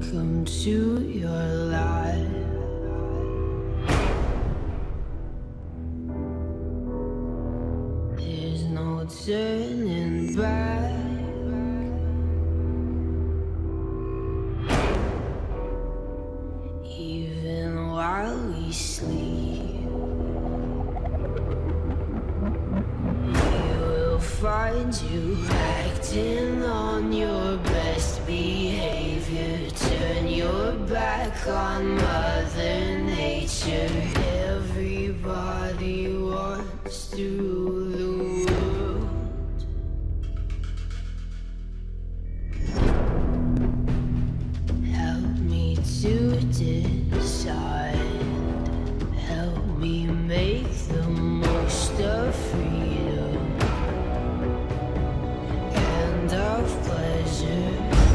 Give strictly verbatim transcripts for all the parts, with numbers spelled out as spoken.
Welcome to your life. There's no turning back. Even while we sleep, you will find you acting on your best behavior. Turn your back on Mother Nature. Everybody wants to rule the world. Help me to decide. Help me make the most of freedom and of pleasure.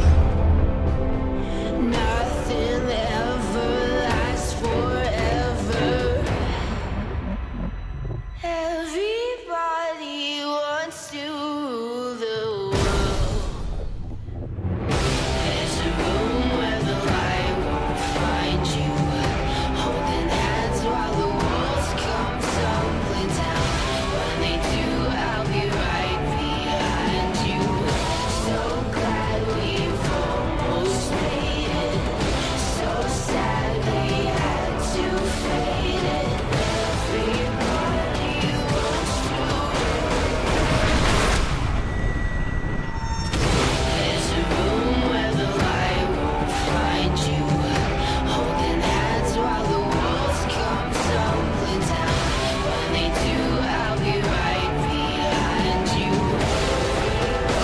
Nothing ever lasts forever. Everybody wants to rule the world. There's a room where the light won't find you, holding hands while the walls come tumbling down. When they do, I'll be right behind you. So glad we've almost made it. So sad we had to fade it. Everybody wants to. There's a room where the light won't find you, holding hands while the walls come tumbling down. When they do, I'll be right behind you.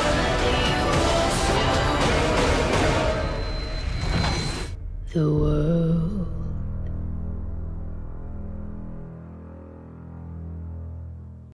Everybody wants to. The world